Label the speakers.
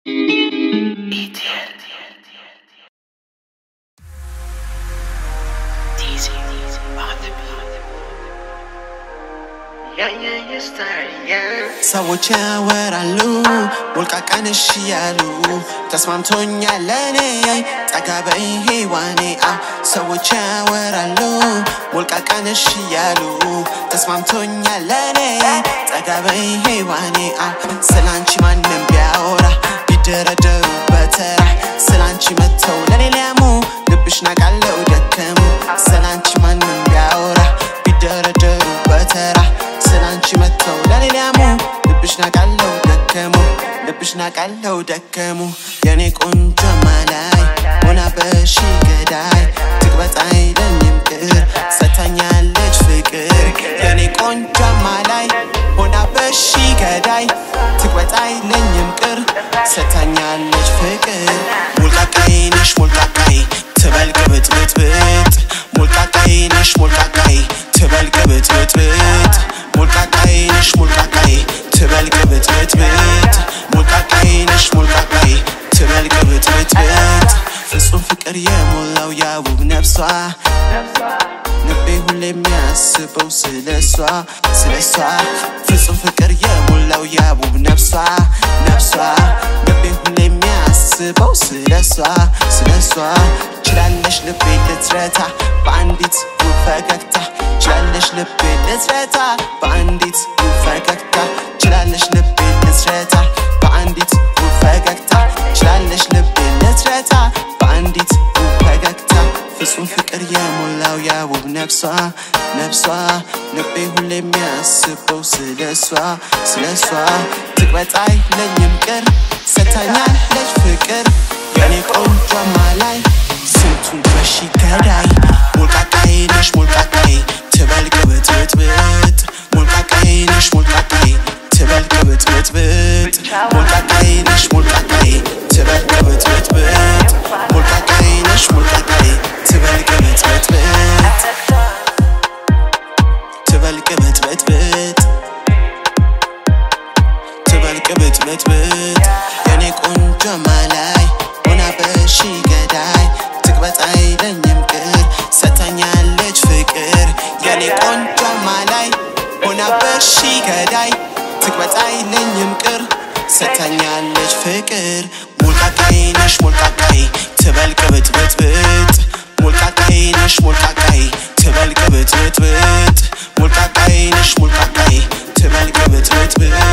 Speaker 1: ሰዎች ያወራሉ ሞልቃቃን እሺ ያሉ ተስማምቶኛል ለኔ ጠጋ በይ ሔዋኔ ሰዎች ያወራሉ ሞልቃቃን እሺ ያሉ ተስማምቶኛል ለኔ ጠጋ በይ ሔዋኔ ስላንቺ ማንም ቢያወራ ቢደረደሩ በተራ ስላንቺ መተው ለኔ ሊያሙ ልብሽ ናቃለው ደከሙ ስላንቺ ማንም ቢያወራ ቢደረደሩ በተራ ስላንቺ መተው ለኔ ሊያሙ ልብሽ ናቃለው ደከሙ ልብሽ ናቃለው ደከሙ የኔ ቆንጆ ማላይ ሆና በሺ ገዳይ ትቅበጣይ ለኔም ቅር ሰታኛለች ፍቅር የኔ ቆንጆ ማላይ ሆና በሺ ገዳይ ትቅበጣይ ለኔም ቅር ሰታኛለች ፍቅር ሞልቃቃዬ ነሽ ሞልቃቃዬ ትበልቅ ብጥብጥ ሞልቃቃዬ ነሽ ሞልቃቃዬ ትበልቅ ብጥብጥ ሞልቃቃዬ ነሽ ሞልቃቃዬ ትበልቅ ብጥብጥ ሞልቃቃዬ ነሽ ሞልቃቃዬ ትበልቅ ብጥብጥ ፍጹም ፍቅር የሞላው ያውብ ነፍሷ ልቤ ሁሌ የሚያስበው ስለሷ ፍጹም ፍቅር የሞላው ያውብ ነፍሷ ልቤ ሁሌ የሚያስበው ስለሷ ችላለሽ ልቤ ልትረታ በአንዲት ፈገግታ ችላለሽ ልቤ ልትረታ በአንዲት ፈገግታ ችላለሽ ልቤ ልትረታ በአንዲት ፈገግታ ችላለሽ ልቤ ልትረታ በአንዲት ፈገግታ ፍጹም ፍቅር የሞላው ያውብ ነፍሷ ልቤ ሁሌ የሚያስበው ስለሷ ትቅበጣይ ለኔም ቅር ሰታኛለች ፍቅር የኔ ቆንጆ ማላይ ስንቱን በሺ ገዳይ ሞልቃቃዬ ነሽ ሞልቃቃዬ ትበልቅ ብጥብጥ ሞልቃቃዬ ነሽ ሞልቃቃዬ ትበልቅ ብጥብጥ ሞልቃቃዬ ነሽ ሞልቃቃዬ ትበልቅ ብጥብጥ ሞልቃቃዬ ነሽ ሞልቃቃዬ ትበልቅ ብጥብጥ ትበልቅ ብጥብጥ ትበልቅ ብጥብጥ የኔ ቆንጆ ማላይ ሆና በሺ ገዳይ ትቅበጣይ ለኔም ቅር ሰታኛለች ፍቅር የኔ ቆንጆ ማላይ ሆና በሺ ገዳይ ትቅበጣይ ለኔም ቅር ሰታኛለች ፍቅር ሞልቃቃዬ ነሽ ሞልቃቃዬ ትበልቅ ብጥብጥ ሞልቃቃዬ ነሽ ሞልቃቃዬ ትበልቅ ብጥብጥ ሞልቃቃዬ ነሽ ሞልቃቃዬ ትበልቅ ብጥብጥ